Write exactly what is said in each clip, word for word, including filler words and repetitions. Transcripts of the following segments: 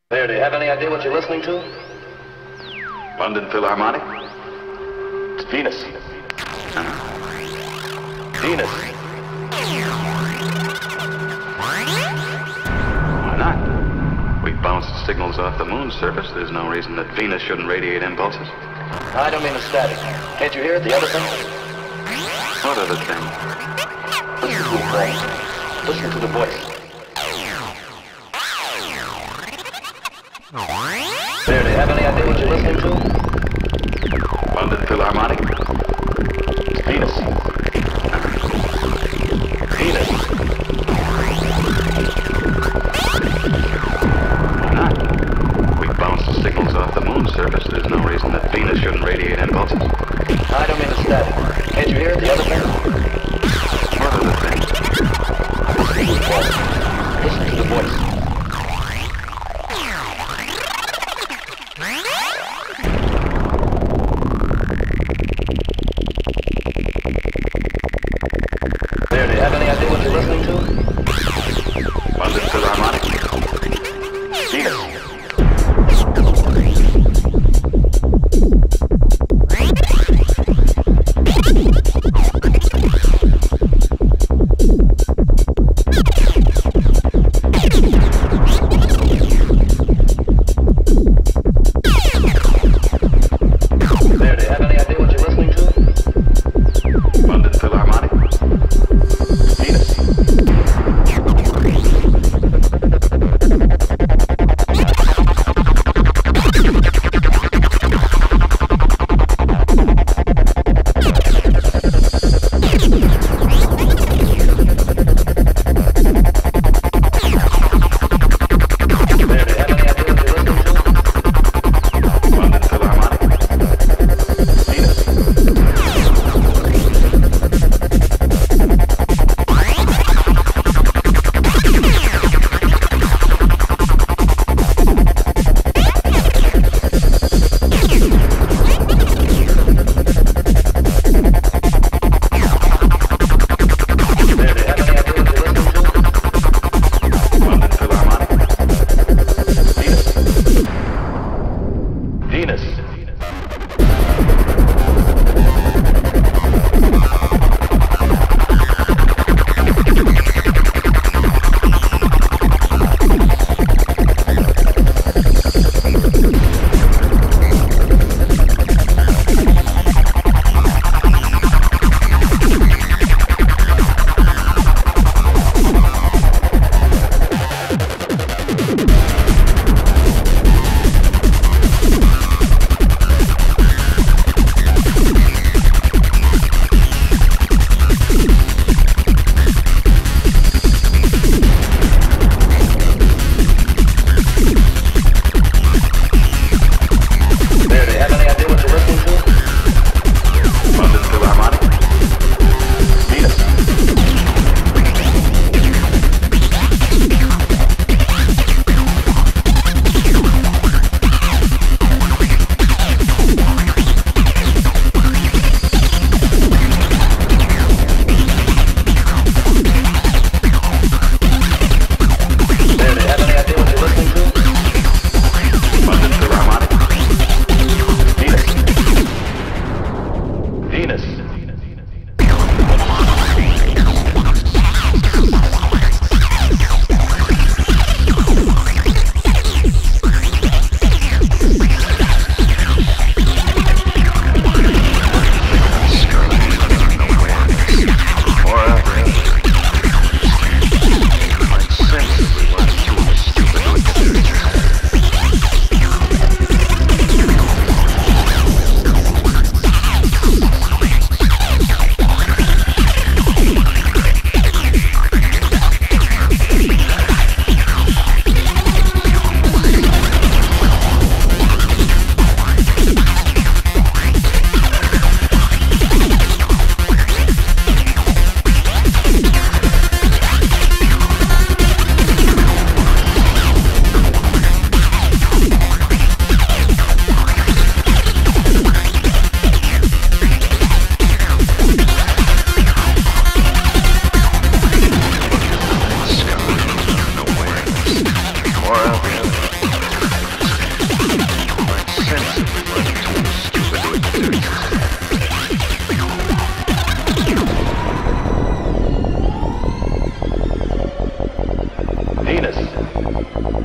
There, do you have any idea what you're listening to? London Philharmonic? It's Venus. Uh-huh. Venus. Why not? We bounced signals off the moon's surface. There's no reason that Venus shouldn't radiate impulses. I don't mean the static. Can't you hear it? The other thing? What other thing? Listen to the voice. Listen to the voice. There, do you have any idea what you're listening to? London Philharmonic? It's Venus. Venus. Why not? We bounced signals off the moon's surface. There's no reason that Venus shouldn't radiate impulses. I don't mean the static. Can't you hear it? The other thing? What other thing? Listen to the voice.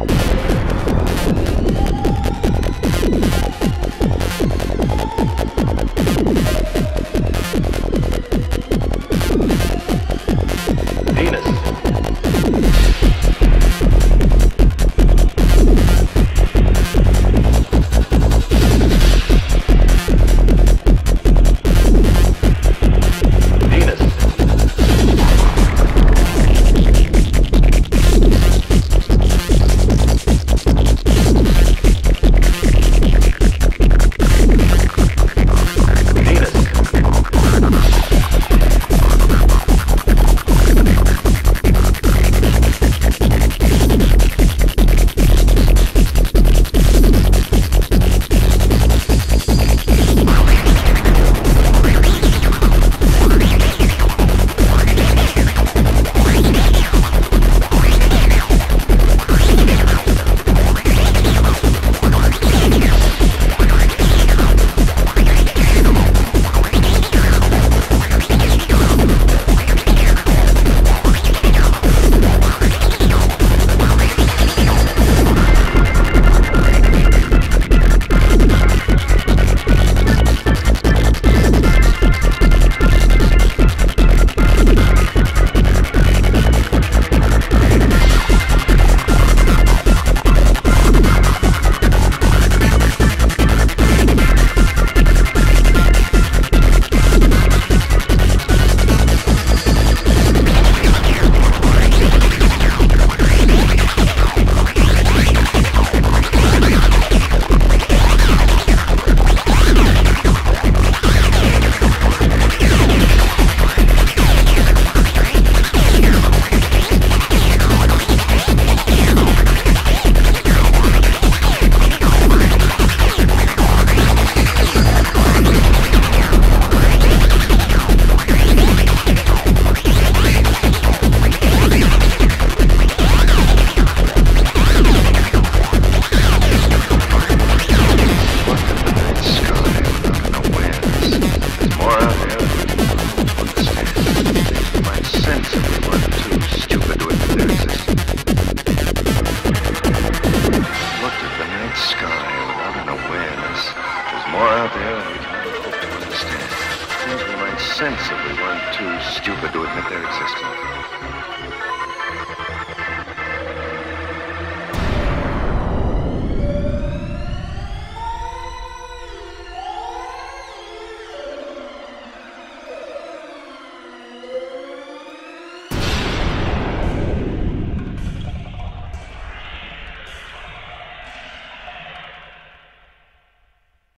sensibly weren't too stupid to admit their existence.